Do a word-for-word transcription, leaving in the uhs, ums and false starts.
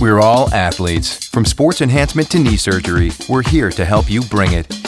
We're all athletes. From sports enhancement to knee surgery, we're here to help you bring it.